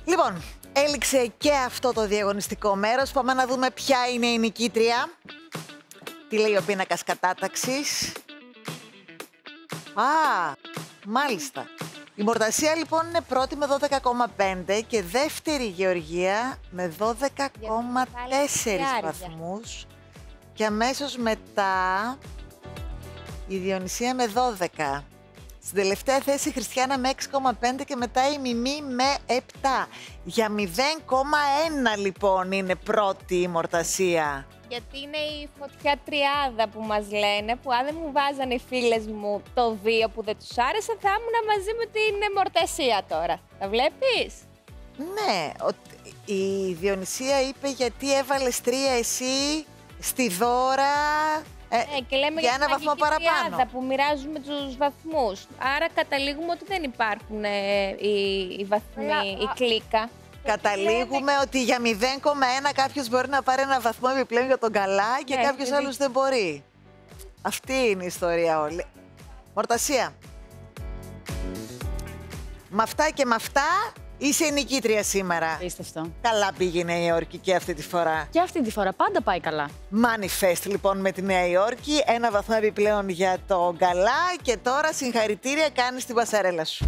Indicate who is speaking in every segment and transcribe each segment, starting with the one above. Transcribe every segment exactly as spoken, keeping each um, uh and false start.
Speaker 1: Λοιπόν, έληξε και αυτό το διαγωνιστικό μέρος. Πάμε να δούμε ποια είναι η νικήτρια. Τι λέει ο πίνακας κατάταξης. Α, μάλιστα. Η Μορτασία λοιπόν είναι πρώτη με δώδεκα κόμμα πέντε και δεύτερη η Γεωργία με δώδεκα κόμμα τέσσερα βαθμούς. Και αμέσως μετά η Διονυσία με δώδεκα. Στην τελευταία θέση η Χριστιάνα με έξι κόμμα πέντε και μετά η Μιμή με επτά. Για μηδέν κόμμα ένα λοιπόν είναι πρώτη η Μορτασία.
Speaker 2: Γιατί είναι η φωτιά τριάδα που μας λένε, που αν δεν μου βάζανε οι φίλες μου το δύο που δεν τους άρεσε, θα ήμουν μαζί με την Μορτασία τώρα. Τα βλέπεις?
Speaker 1: Ναι, η Διονυσία είπε γιατί έβαλες τρία εσύ στη Δώρα. Ε,
Speaker 2: ναι, και λέμε
Speaker 1: για
Speaker 2: για
Speaker 1: ένα βαθμό παραπάνω.
Speaker 2: Τριάδα που μοιράζουμε τους βαθμούς. Άρα καταλήγουμε ότι δεν υπάρχουν ε, οι, οι βαθμοί,
Speaker 3: Αλλά,
Speaker 2: η κλίκα.
Speaker 1: Καταλήγουμε ότι για μηδέν κόμμα ένα κάποιος μπορεί να πάρει ένα βαθμό επιπλέον για τον καλά και
Speaker 2: ναι,
Speaker 1: κάποιος
Speaker 2: δηλαδή...
Speaker 1: άλλος δεν μπορεί. Αυτή είναι η ιστορία όλη. Μορτασία. Με αυτά και με αυτά είσαι η νικήτρια σήμερα.
Speaker 3: Πίστευτο.
Speaker 1: Καλά πήγε η Νέα Υόρκη και αυτή τη φορά.
Speaker 3: Και αυτή τη φορά πάντα πάει καλά.
Speaker 1: Manifest λοιπόν με τη Νέα Υόρκη. Ένα βαθμό επιπλέον για τον καλά και τώρα συγχαρητήρια, κάνεις την πασαρέλα σου.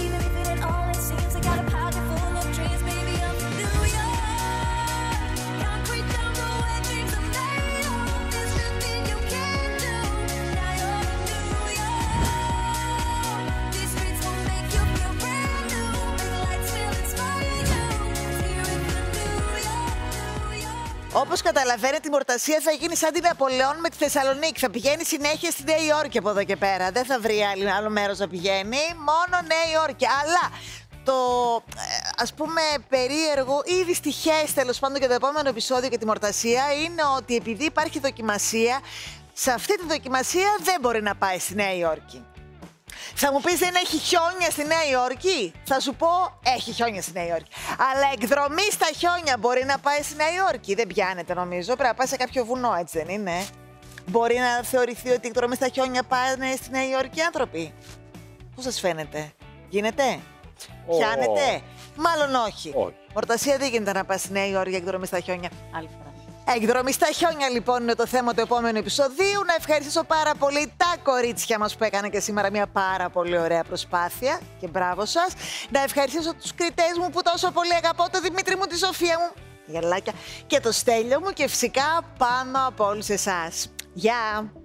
Speaker 1: Όπως καταλαβαίνετε, η Μορτασία θα γίνει σαν την Απολεόν με τη Θεσσαλονίκη. Θα πηγαίνει συνέχεια στη Νέα Υόρκη από εδώ και πέρα. Δεν θα βρει άλλο, άλλο μέρος να πηγαίνει, μόνο Νέα Υόρκη. Αλλά το ας πούμε περίεργο ή δυστυχές τέλος πάντων για το επόμενο επεισόδιο για τη Μορτασία είναι ότι επειδή υπάρχει δοκιμασία, σε αυτή τη δοκιμασία δεν μπορεί να πάει στη Νέα Υόρκη. Θα μου πεις δεν έχει χιόνια στη Νέα Υόρκη. Θα σου πω έχει χιόνια στη Νέα Υόρκη. Αλλά εκδρομή στα χιόνια μπορεί να πάει στη Νέα Υόρκη. Δεν πιάνεται νομίζω. Πρέπει να πάει σε κάποιο βουνό, έτσι δεν είναι? Μπορεί να θεωρηθεί ότι εκδρομή στα χιόνια πάνε στη Νέα Υόρκη άνθρωποι? Πώς σας φαίνεται? Γίνεται? Oh. Πιάνεται? Μάλλον όχι.
Speaker 4: Oh.
Speaker 1: Μορτασία δεν γίνεται να πάει στη Νέα Υόρκη εκδρομή στα χιόνια.
Speaker 3: Άλλη φορά.
Speaker 1: Εκδρομή στα χιόνια λοιπόν είναι το θέμα του επόμενου επεισοδίου. Να ευχαριστήσω πάρα πολύ τα κορίτσια μας που έκανα και σήμερα μια πάρα πολύ ωραία προσπάθεια και μπράβο σας. Να ευχαριστήσω τους κριτές μου που τόσο πολύ αγαπώ, το Δημήτρη μου, τη Σοφία μου, γελάκια, και το Στέλιο μου και φυσικά πάνω από όλους εσάς. Γεια!